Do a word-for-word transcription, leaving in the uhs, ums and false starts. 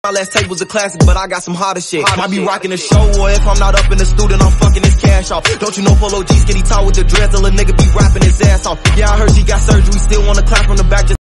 My last tape was a classic, but I got some hotter shit. Might be rocking the show, or if I'm not up in the studio, I'm fucking his cash off. Don't you know Polo G skinny tall with the dreads, till a nigga be rapping his ass off. Yeah, I heard she got surgery, still wanna clap from the back. Just